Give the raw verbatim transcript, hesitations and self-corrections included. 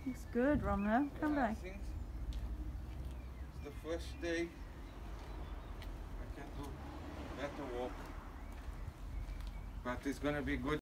Looks good, Romeo. Come Yeah, I back. think it's the first day I can do better walk, but it's gonna be good.